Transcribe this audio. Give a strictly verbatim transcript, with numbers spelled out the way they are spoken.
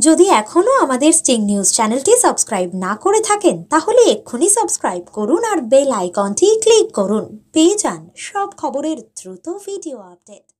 যদি এখনো আমাদের স্টিং নিউজ চ্যানেলটি সাবস্ক্রাইব না করে থাকেন তাহলে এক্ষুনি সাবস্ক্রাইব করুন আর বেল আইকনটি ক্লিক করুন, পেয়ে যান সব খবরের দ্রুত ভিডিও আপডেট।